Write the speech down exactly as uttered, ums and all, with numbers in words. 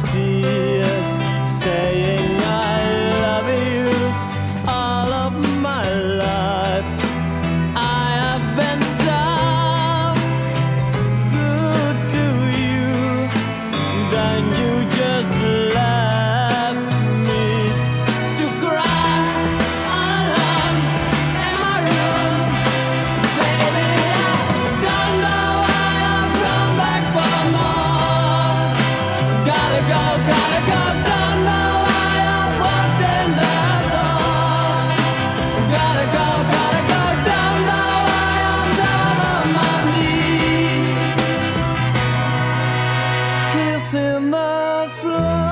tears, saying I love you all of my life. I have been so good to you. Don't you just love me to cry alone in my room? Baby, I don't know why I've come back for more. Gotta go, gotta go, don't know why I've walked in the door. Gotta go, gotta go, don't know why I'm down on my knees, kissing the floor.